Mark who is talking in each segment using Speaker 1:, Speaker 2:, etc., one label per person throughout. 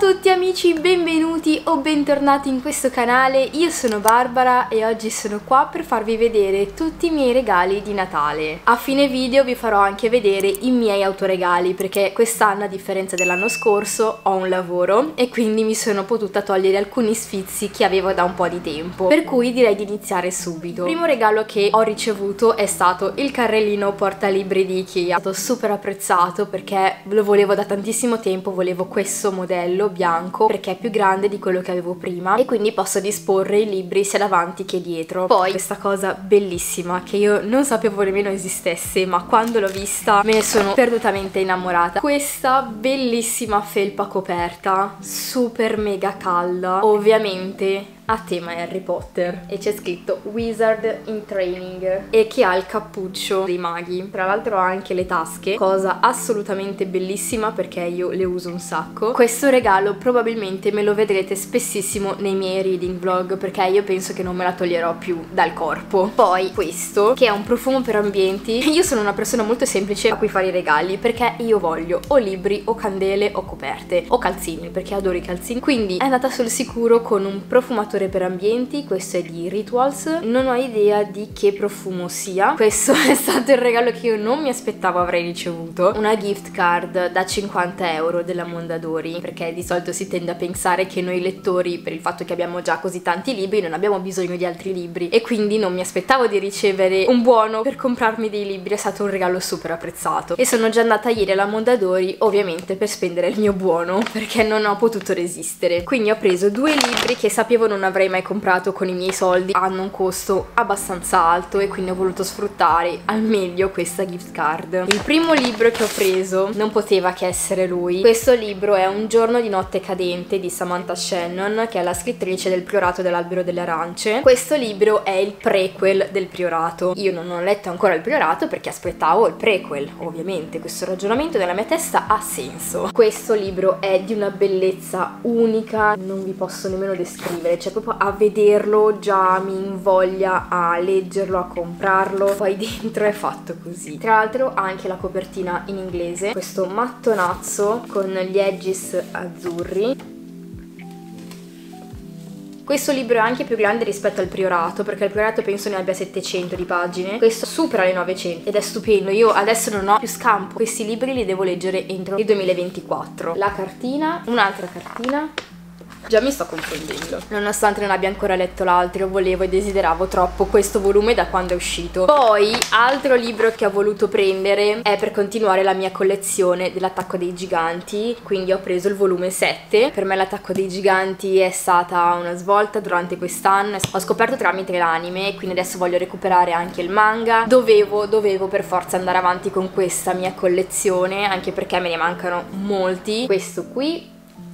Speaker 1: tutti amici, benvenuti o bentornati in questo canale. Io sono Barbara e oggi sono qua per farvi vedere tutti i miei regali di Natale. A fine video vi farò anche vedere i miei autoregali, perché quest'anno, a differenza dell'anno scorso, ho un lavoro e quindi mi sono potuta togliere alcuni sfizi che avevo da un po' di tempo, per cui direi di iniziare subito. Il primo regalo che ho ricevuto è stato il carrellino portalibri di Ikea. È stato super apprezzato perché lo volevo da tantissimo tempo, volevo questo modello bianco perché è più grande di quello che avevo prima e quindi posso disporre i libri sia davanti che dietro. Poi questa cosa bellissima che io non sapevo nemmeno esistesse, ma quando l'ho vista me ne sono perdutamente innamorata. Questa bellissima felpa coperta super mega calda, ovviamente a tema Harry Potter, e c'è scritto Wizard in Training e che ha il cappuccio dei maghi. Tra l'altro ha anche le tasche, cosa assolutamente bellissima perché io le uso un sacco. Questo regalo probabilmente me lo vedrete spessissimo nei miei reading vlog perché io penso che non me la toglierò più dal corpo. Poi questo che è un profumo per ambienti. Io sono una persona molto semplice a cui fare i regali perché io voglio o libri o candele o coperte o calzini perché adoro i calzini, quindi è andata sul sicuro con un profumatore per ambienti. Questo è di Rituals, non ho idea di che profumo sia. Questo è stato il regalo che io non mi aspettavo avrei ricevuto, una gift card da 50 euro della Mondadori, perché di solito si tende a pensare che noi lettori, per il fatto che abbiamo già così tanti libri, non abbiamo bisogno di altri libri, e quindi non mi aspettavo di ricevere un buono per comprarmi dei libri. È stato un regalo super apprezzato e sono già andata ieri alla Mondadori ovviamente per spendere il mio buono perché non ho potuto resistere. Quindi ho preso due libri che sapevo non avrei mai comprato con i miei soldi, hanno un costo abbastanza alto e quindi ho voluto sfruttare al meglio questa gift card. Il primo libro che ho preso non poteva che essere lui. Questo libro è Un giorno di notte cadente di Samantha Shannon, che è la scrittrice del Priorato dell'Albero delle Arance. Questo libro è il prequel del Priorato. Io non ho letto ancora il Priorato perché aspettavo il prequel, ovviamente questo ragionamento nella mia testa ha senso. Questo libro è di una bellezza unica, non vi posso nemmeno descrivere, cioè proprio a vederlo già mi invoglia a leggerlo, a comprarlo. Poi dentro è fatto così. Tra l'altro ha anche la copertina in inglese, questo mattonazzo con gli edges azzurri. Questo libro è anche più grande rispetto al Priorato, perché il Priorato penso ne abbia 700 di pagine, questo supera le 900 ed è stupendo. Io adesso non ho più scampo, questi libri li devo leggere entro il 2024. La cartina, un'altra cartina. Già mi sto confondendo. Nonostante non abbia ancora letto l'altro, volevo e desideravo troppo questo volume da quando è uscito. Poi, altro libro che ho voluto prendere è per continuare la mia collezione dell'Attacco dei Giganti, quindi ho preso il volume 7. Per me l'Attacco dei Giganti è stata una svolta durante quest'anno. Ho scoperto tramite l'anime, quindi adesso voglio recuperare anche il manga. Dovevo per forza andare avanti con questa mia collezione, anche perché me ne mancano molti. Questo qui.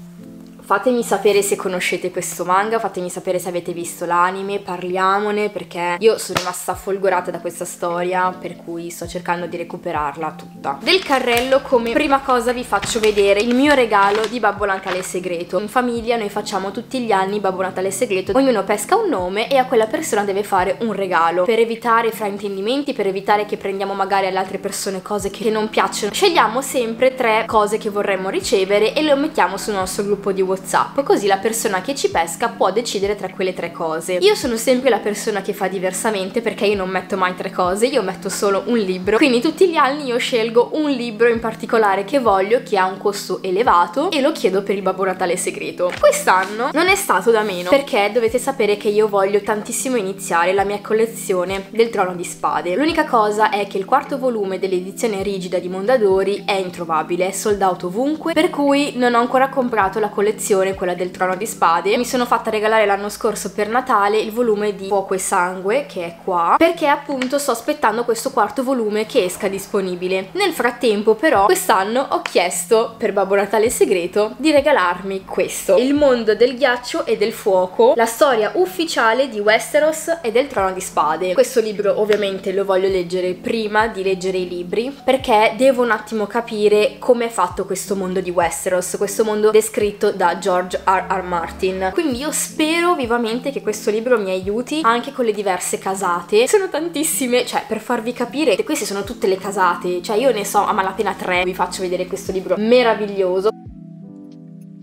Speaker 1: Fatemi sapere se conoscete questo manga, fatemi sapere se avete visto l'anime, parliamone perché io sono rimasta folgorata da questa storia, per cui sto cercando di recuperarla tutta. Del carrello, come prima cosa vi faccio vedere il mio regalo di Babbo Natale segreto. In famiglia noi facciamo tutti gli anni Babbo Natale segreto, ognuno pesca un nome e a quella persona deve fare un regalo. Per evitare fraintendimenti, per evitare che prendiamo magari alle altre persone cose che non piacciono, scegliamo sempre 3 cose che vorremmo ricevere e le mettiamo sul nostro gruppo di WhatsApp, così la persona che ci pesca può decidere tra quelle 3 cose. Io sono sempre la persona che fa diversamente perché io non metto mai 3 cose, io metto solo un libro, quindi tutti gli anni io scelgo un libro in particolare che voglio, che ha un costo elevato, e lo chiedo per il Babbo Natale segreto. Quest'anno non è stato da meno perché dovete sapere che io voglio tantissimo iniziare la mia collezione del Trono di Spade. L'unica cosa è che il quarto volume dell'edizione rigida di Mondadori è introvabile, è sold out ovunque, per cui non ho ancora comprato la collezione, quella del Trono di Spade. Mi sono fatta regalare l'anno scorso per Natale il volume di Fuoco e Sangue, che è qua, perché appunto sto aspettando questo quarto volume che esca disponibile. Nel frattempo però quest'anno ho chiesto per Babbo Natale segreto di regalarmi questo, Il mondo del ghiaccio e del fuoco, la storia ufficiale di Westeros e del Trono di Spade. Questo libro ovviamente lo voglio leggere prima di leggere i libri perché devo un attimo capire come è fatto questo mondo di Westeros, questo mondo descritto da George R.R. Martin. Quindi io spero vivamente che questo libro mi aiuti anche con le diverse casate. Sono tantissime, cioè per farvi capire, queste sono tutte le casate, cioè io ne so a malapena 3. Vi faccio vedere questo libro meraviglioso.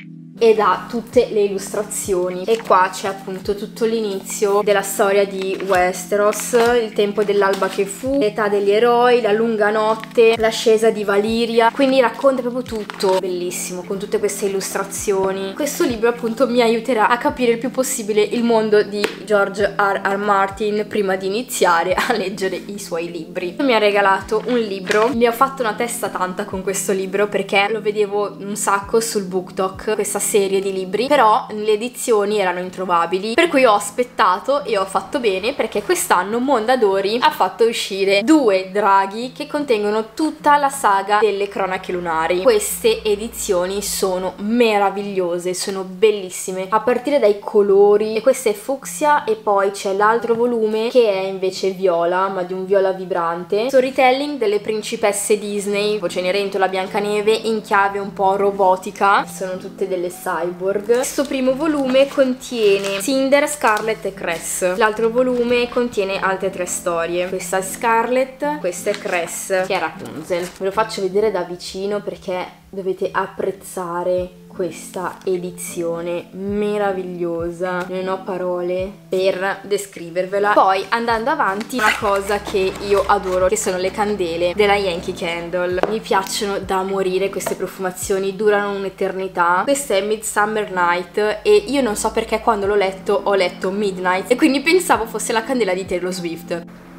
Speaker 1: ed ha tutte le illustrazioni. E qua c'è appunto tutto l'inizio della storia di Westeros, il tempo dell'alba che fu, l'età degli eroi, la lunga notte, l'ascesa di Valyria, quindi racconta proprio tutto, bellissimo, con tutte queste illustrazioni. Questo libro appunto mi aiuterà a capire il più possibile il mondo di George R.R. Martin prima di iniziare a leggere i suoi libri. Mi ha regalato un libro, mi ho fatto una testa tanta con questo libro perché lo vedevo un sacco sul BookTok, questa serie di libri, però le edizioni erano introvabili, per cui ho aspettato e ho fatto bene, perché quest'anno Mondadori ha fatto uscire 2 draghi che contengono tutta la saga delle Cronache Lunari. Queste edizioni sono meravigliose, sono bellissime, a partire dai colori, e questa è fucsia, e poi c'è l'altro volume che è invece viola, ma di un viola vibrante, storytelling delle principesse Disney, Cenerentola, Biancaneve, in chiave un po' robotica, sono tutte delle cyborg. Questo primo volume contiene Cinder, Scarlet e Cress, l'altro volume contiene altre 3 storie, questa è Scarlet, questa è Cress che è Rapunzel. Ve lo faccio vedere da vicino perché dovete apprezzare questa edizione meravigliosa, non ho parole per descrivervela. Poi andando avanti, una cosa che io adoro, che sono le candele della Yankee Candle, mi piacciono da morire, queste profumazioni durano un'eternità. Questa è Midsummer Night e io non so perché quando l'ho letto ho letto Midnight e quindi pensavo fosse la candela di Taylor Swift.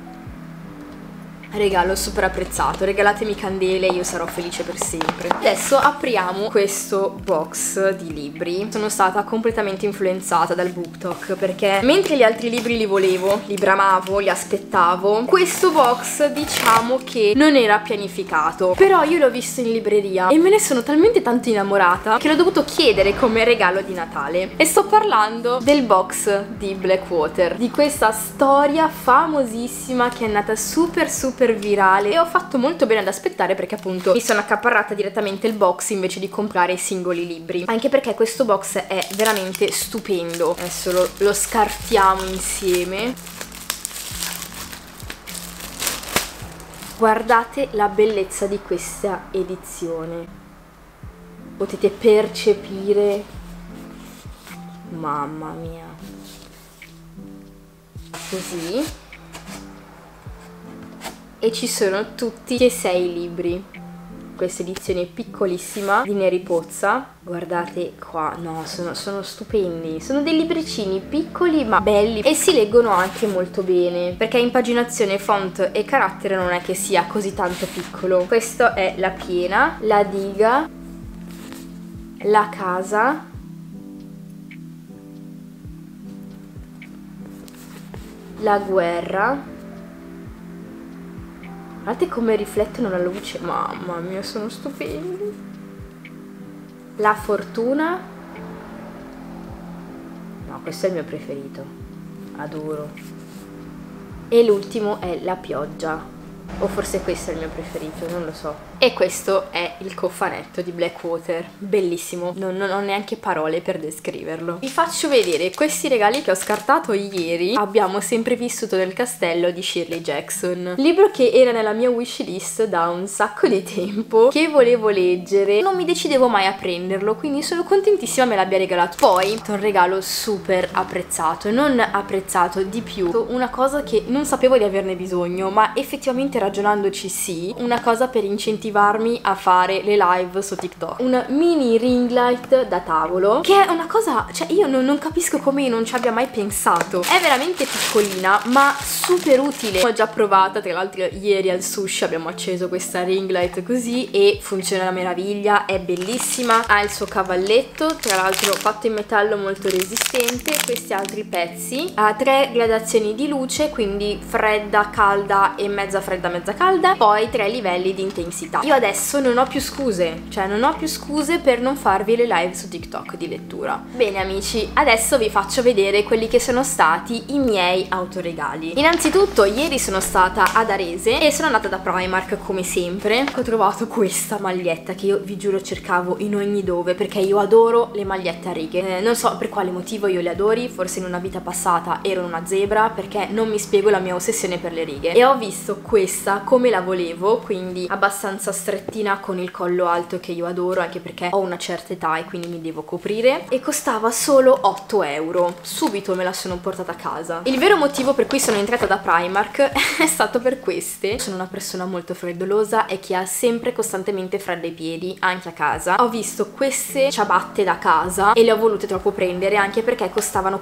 Speaker 1: Regalo super apprezzato, regalatemi candele, io sarò felice per sempre. Adesso apriamo questo box di libri. Sono stata completamente influenzata dal BookTok perché mentre gli altri libri li volevo, li bramavo, li aspettavo, questo box diciamo che non era pianificato, però io l'ho visto in libreria e me ne sono talmente tanto innamorata che l'ho dovuto chiedere come regalo di Natale. E sto parlando del box di Blackwater, di questa storia famosissima che è nata super virale, e ho fatto molto bene ad aspettare perché appunto mi sono accaparrata direttamente il box invece di comprare i singoli libri, anche perché questo box è veramente stupendo. Adesso lo scartiamo insieme. Guardate la bellezza di questa edizione, potete percepire, mamma mia, così. E ci sono tutti e 6 i libri. Questa edizione è piccolissima di Neri Pozza. Guardate qua, no, sono stupendi. Sono dei libricini piccoli ma belli e si leggono anche molto bene, perché impaginazione, font e carattere non è che sia così tanto piccolo. Questa è la piena, la diga, la casa, la guerra. Guardate come riflettono la luce, mamma mia, sono stupendi. La fortuna. No, questo è il mio preferito, adoro. E l'ultimo è la pioggia, o forse questo è il mio preferito, non lo so. E questo è il cofanetto di Blackwater, bellissimo, non ho neanche parole per descriverlo. Vi faccio vedere questi regali che ho scartato ieri. Abbiamo sempre vissuto nel castello di Shirley Jackson, libro che era nella mia wishlist da un sacco di tempo, che volevo leggere, non mi decidevo mai a prenderlo, quindi sono contentissima me l'abbia regalato. Poi un regalo super apprezzato, non apprezzato di più, una cosa che non sapevo di averne bisogno, ma effettivamente ragionandoci sì, una cosa per incentivare a fare le live su TikTok, un mini ring light da tavolo, che è una cosa, cioè io non capisco come io non ci abbia mai pensato. È veramente piccolina ma super utile. L'ho già provata, tra l'altro ieri al sushi abbiamo acceso questa ring light così e funziona alla meraviglia, è bellissima, ha il suo cavalletto, tra l'altro fatto in metallo molto resistente, questi altri pezzi, ha 3 gradazioni di luce, quindi fredda, calda e mezza fredda, mezza calda, poi 3 livelli di intensità. Io adesso non ho più scuse, cioè non ho più scuse per non farvi le live su TikTok di lettura. Bene amici, adesso vi faccio vedere quelli che sono stati i miei autoregali. Innanzitutto ieri sono stata ad Arese e sono andata da Primark come sempre. Ho trovato questa maglietta che io vi giuro cercavo in ogni dove, perché io adoro le magliette a righe. Non so per quale motivo io le adori, forse in una vita passata ero una zebra, perché non mi spiego la mia ossessione per le righe. E ho visto questa come la volevo, quindi abbastanza abbastanza strettina con il collo alto che io adoro, anche perché ho una certa età e quindi mi devo coprire, e costava solo 8 euro. Subito me la sono portata a casa. Il vero motivo per cui sono entrata da Primark è stato per queste. Sono una persona molto freddolosa e che ha sempre costantemente freddo ai piedi, anche a casa. Ho visto queste ciabatte da casa e le ho volute troppo prendere, anche perché costavano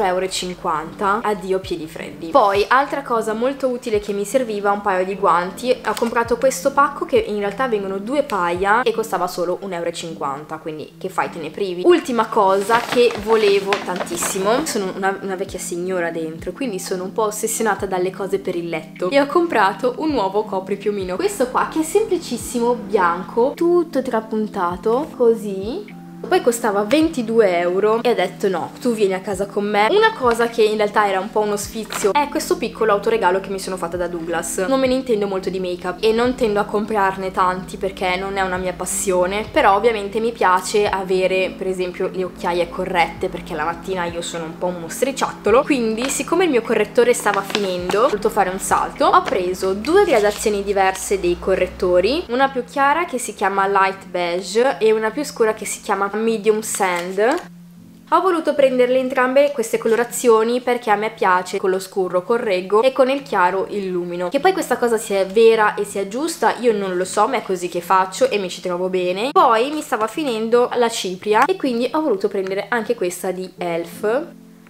Speaker 1: 4,50 euro. Addio piedi freddi. Poi altra cosa molto utile che mi serviva, un paio di guanti. Ho comprato questo pacco che in realtà vengono 2 paia e costava solo 1,50 euro, quindi che fai, te ne privi. Ultima cosa che volevo tantissimo, sono una vecchia signora dentro, quindi sono un po' ossessionata dalle cose per il letto, e ho comprato un nuovo copripiumino, questo qua che è semplicissimo, bianco, tutto trapuntato così. Poi costava 22 euro e ho detto no, tu vieni a casa con me. Una cosa che in realtà era un po' uno sfizio è questo piccolo autoregalo che mi sono fatta da Douglas. Non me ne intendo molto di make up e non tendo a comprarne tanti perché non è una mia passione, però ovviamente mi piace avere per esempio le occhiaie corrette, perché la mattina io sono un po' un mostriciattolo. Quindi siccome il mio correttore stava finendo, ho voluto fare un salto, ho preso 2 gradazioni diverse dei correttori, una più chiara che si chiama light beige e una più scura che si chiama medium sand. Ho voluto prenderle entrambe queste colorazioni perché a me piace con lo scuro correggo e con il chiaro illumino. Che poi questa cosa sia vera e sia giusta io non lo so, ma è così che faccio e mi ci trovo bene. Poi mi stava finendo la cipria e quindi ho voluto prendere anche questa di Elf.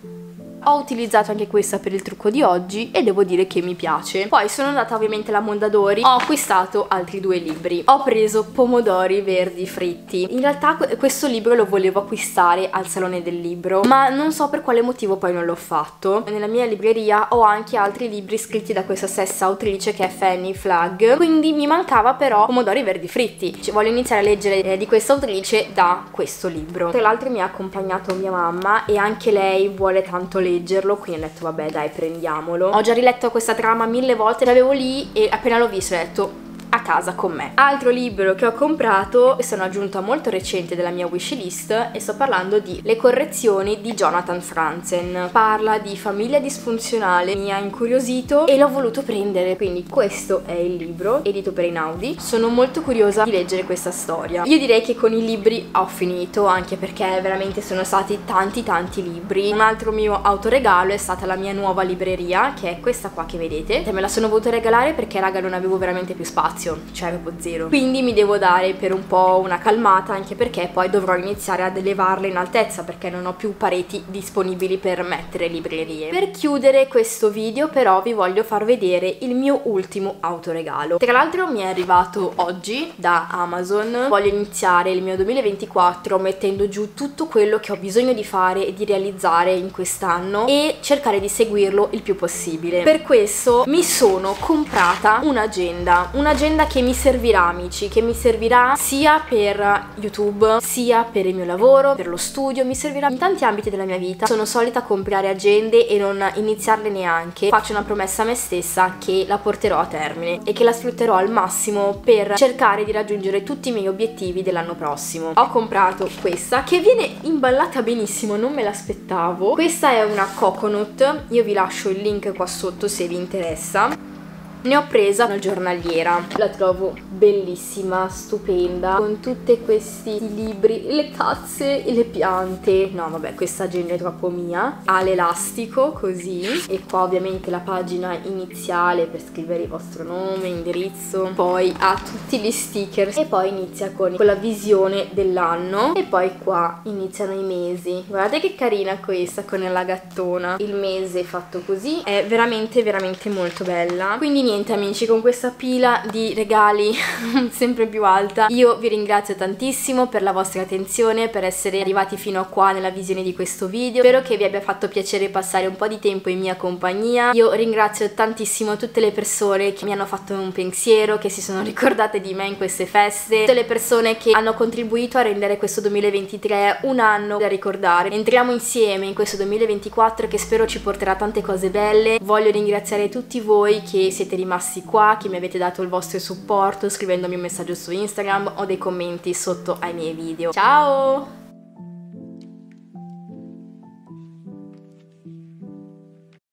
Speaker 1: Ho utilizzato anche questa per il trucco di oggi e devo dire che mi piace. Poi sono andata ovviamente alla Mondadori, ho acquistato altri 2 libri. Ho preso Pomodori verdi fritti. In realtà questo libro lo volevo acquistare al Salone del Libro, ma non so per quale motivo poi non l'ho fatto. Nella mia libreria ho anche altri libri scritti da questa stessa autrice che è Fanny Flagg, quindi mi mancava però Pomodori verdi fritti. Voglio iniziare a leggere di questa autrice da questo libro. Tra l'altro mi ha accompagnato mia mamma e anche lei vuole tanto leggerlo, quindi ho detto vabbè dai, prendiamolo. Ho già riletto questa trama 1000 volte, l'avevo lì e appena l'ho visto ho detto a casa con me. Altro libro che ho comprato e sono aggiunta molto recente della mia wishlist, e sto parlando di Le correzioni di Jonathan Franzen. Parla di famiglia disfunzionale, mi ha incuriosito e l'ho voluto prendere, quindi questo è il libro, edito per Einaudi. Sono molto curiosa di leggere questa storia. Io direi che con i libri ho finito, anche perché veramente sono stati tanti libri. Un altro mio autoregalo è stata la mia nuova libreria, che è questa qua che vedete. Me la sono voluta regalare perché raga non avevo veramente più spazio, cioè proprio zero, quindi mi devo dare per un po' una calmata, anche perché poi dovrò iniziare ad elevarle in altezza perché non ho più pareti disponibili per mettere librerie. Per chiudere questo video però vi voglio far vedere il mio ultimo autoregalo. Tra l'altro mi è arrivato oggi da Amazon. Voglio iniziare il mio 2024 mettendo giù tutto quello che ho bisogno di fare e di realizzare in quest'anno e cercare di seguirlo il più possibile. Per questo mi sono comprata un'agenda che mi servirà, amici, che mi servirà sia per YouTube, sia per il mio lavoro, per lo studio, mi servirà in tanti ambiti della mia vita. Sono solita comprare agende e non iniziarle neanche. Faccio una promessa a me stessa che la porterò a termine e che la sfrutterò al massimo per cercare di raggiungere tutti i miei obiettivi dell'anno prossimo. Ho comprato questa che viene imballata benissimo, non me l'aspettavo. Questa è una coconut, io vi lascio il link qua sotto se vi interessa. Ne ho presa una giornaliera, la trovo bellissima, stupenda, con tutti questi libri, le tazze e le piante. No vabbè, questa agenda è troppo mia. Ha l'elastico così e qua ovviamente la pagina iniziale per scrivere il vostro nome, indirizzo. Poi ha tutti gli sticker e poi inizia con la visione dell'anno e poi qua iniziano i mesi. Guardate che carina questa con la gattona. Il mese fatto così è veramente molto bella. Quindi niente amici, con questa pila di regali sempre più alta io vi ringrazio tantissimo per la vostra attenzione, per essere arrivati fino a qua nella visione di questo video. Spero che vi abbia fatto piacere passare un po' di tempo in mia compagnia. Io ringrazio tantissimo tutte le persone che mi hanno fatto un pensiero, che si sono ricordate di me in queste feste, tutte le persone che hanno contribuito a rendere questo 2023 un anno da ricordare. Entriamo insieme in questo 2024 che spero ci porterà tante cose belle. Voglio ringraziare tutti voi che siete rimasti qua, che mi avete dato il vostro supporto scrivendomi un messaggio su Instagram o dei commenti sotto ai miei video. Ciao!